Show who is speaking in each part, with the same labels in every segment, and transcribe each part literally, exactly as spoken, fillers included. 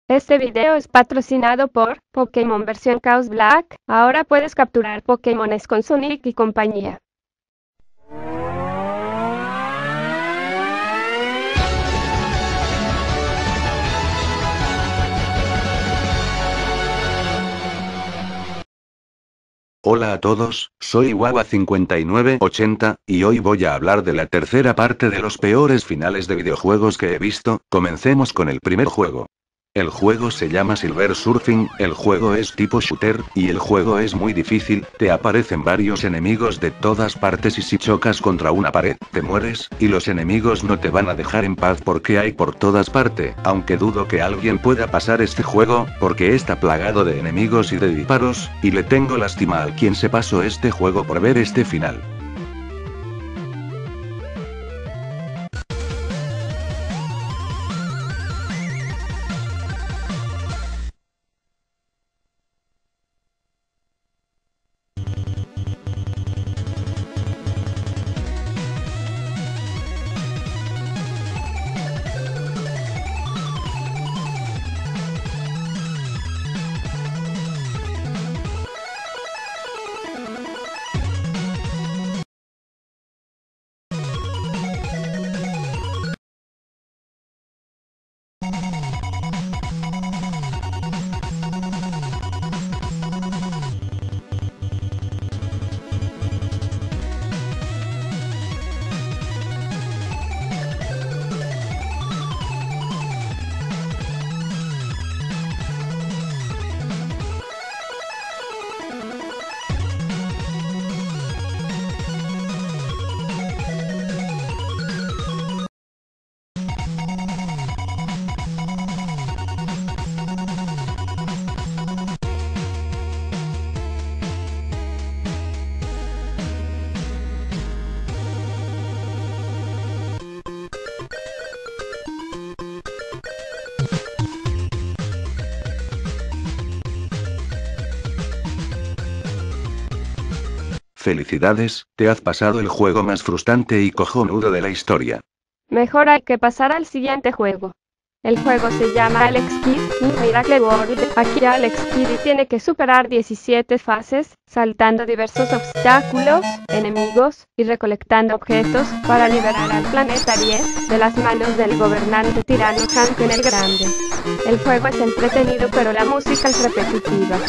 Speaker 1: Este video es patrocinado por Pokémon versión Chaos Black. Ahora puedes capturar Pokémones con Sonic y compañía.
Speaker 2: Hola a todos, soy Wawa cincuenta y nueve ochenta, y hoy voy a hablar de la tercera parte de los peores finales de videojuegos que he visto. Comencemos con el primer juego. El juego se llama Silver Surfing, el juego es tipo shooter, y el juego es muy difícil, te aparecen varios enemigos de todas partes y si chocas contra una pared, te mueres, y los enemigos no te van a dejar en paz porque hay por todas partes, aunque dudo que alguien pueda pasar este juego, porque está plagado de enemigos y de disparos, y le tengo lástima a quien se pasó este juego por ver este final. Felicidades, te has pasado el juego más frustrante y cojonudo de la historia.
Speaker 1: Mejor hay que pasar al siguiente juego. El juego se llama Alex Kidd in Miracle World. Aquí Alex Kidd tiene que superar diecisiete fases, saltando diversos obstáculos, enemigos, y recolectando objetos, para liberar al planeta diez de las manos del gobernante tirano Hanken el Grande. El juego es entretenido pero la música es repetitiva.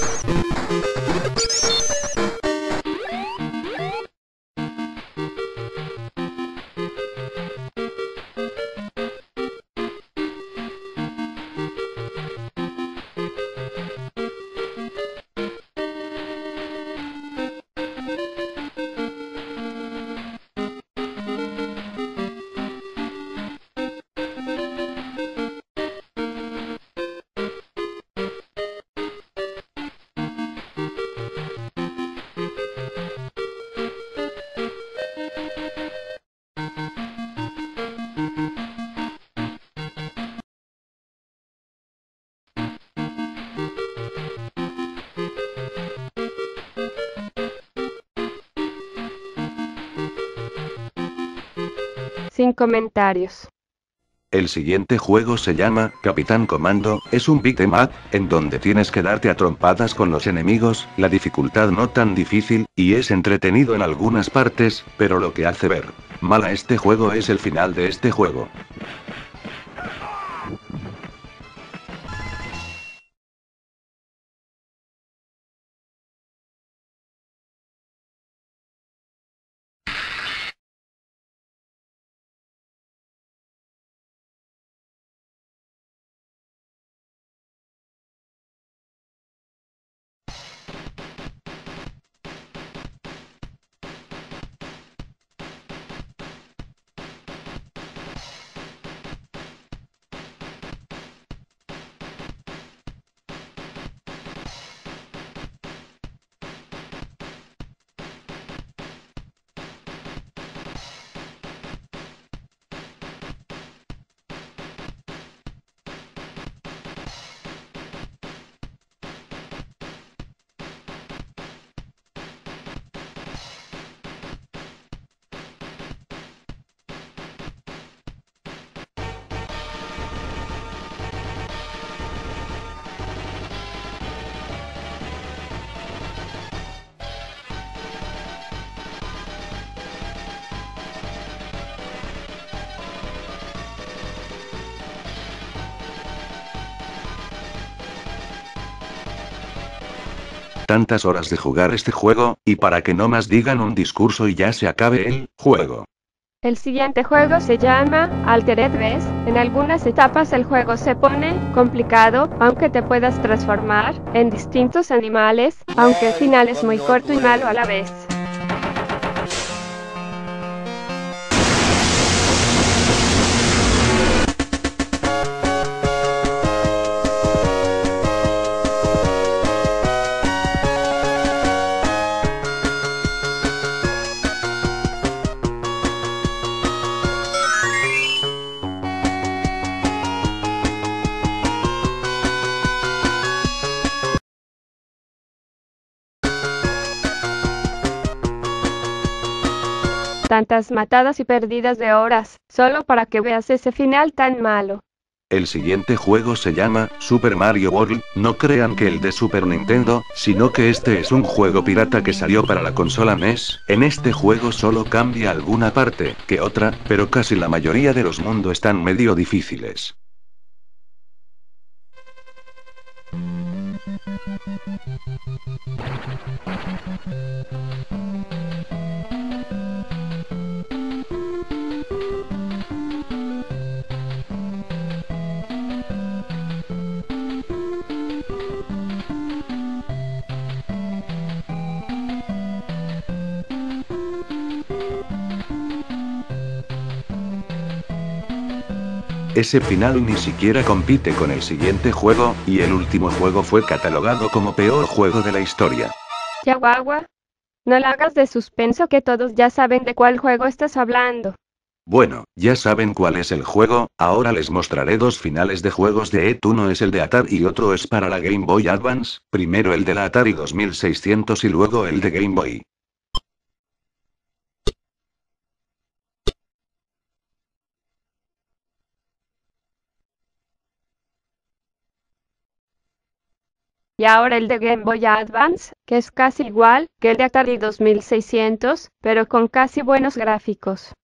Speaker 1: Sin comentarios.
Speaker 2: El siguiente juego se llama Capitán Comando, es un beat 'em up, en donde tienes que darte a trompadas con los enemigos, la dificultad no tan difícil, y es entretenido en algunas partes, pero lo que hace ver mal a este juego es el final de este juego. tantas horas de jugar este juego, y para que no más digan un discurso y ya se acabe el juego.
Speaker 1: El siguiente juego se llama Altered Beast. En algunas etapas el juego se pone complicado, aunque te puedas transformar en distintos animales, aunque el final es muy corto y malo a la vez. Tantas matadas y perdidas de horas, solo para que veas ese final tan malo.
Speaker 2: El siguiente juego se llama Super Mario World. No crean que el de Super Nintendo, sino que este es un juego pirata que salió para la consola N E S. En este juego solo cambia alguna parte que otra, pero casi la mayoría de los mundos están medio difíciles. Ese final ni siquiera compite con el siguiente juego, y el último juego fue catalogado como peor juego de la historia.
Speaker 1: Chihuahua, no la hagas de suspenso que todos ya saben de cuál juego estás hablando.
Speaker 2: Bueno, ya saben cuál es el juego. Ahora les mostraré dos finales de juegos de E T. Uno es el de Atari y otro es para la Game Boy Advance, primero el de la Atari dos mil seiscientos y luego el de Game Boy.
Speaker 1: Y ahora el de Game Boy Advance, que es casi igual que el de Atari dos mil seiscientos, pero con casi buenos gráficos.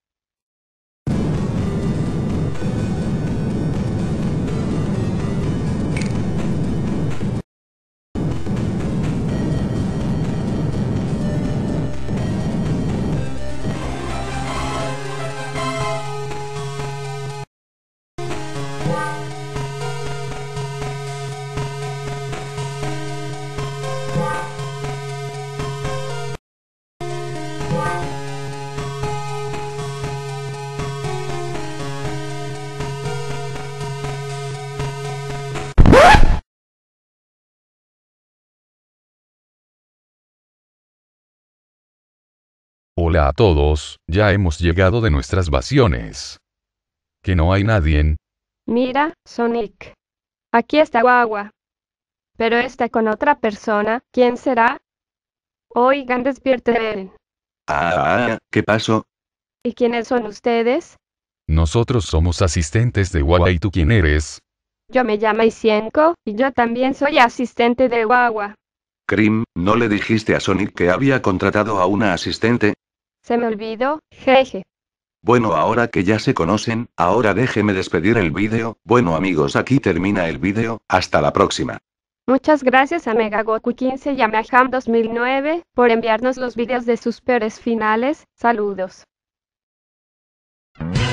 Speaker 3: Hola a todos, ya hemos llegado de nuestras vacaciones. ¿Que no hay nadie?
Speaker 1: Mira, Sonic. Aquí está Guagua. Pero está con otra persona, ¿quién será? Oigan, despierten.
Speaker 2: Ah, ¿qué pasó?
Speaker 1: ¿Y quiénes son ustedes?
Speaker 3: Nosotros somos asistentes de Guagua. ¿Y tú quién eres?
Speaker 1: Yo me llamo Isienko, y yo también soy asistente de Guagua.
Speaker 2: Krim, ¿no le dijiste a Sonic que había contratado a una asistente?
Speaker 1: Se me olvidó, jeje.
Speaker 2: Bueno, ahora que ya se conocen, ahora déjeme despedir el vídeo. Bueno amigos, aquí termina el vídeo, hasta la próxima.
Speaker 1: Muchas gracias a Megagoku quince y a Meham dos mil nueve por enviarnos los vídeos de sus peores finales. Saludos.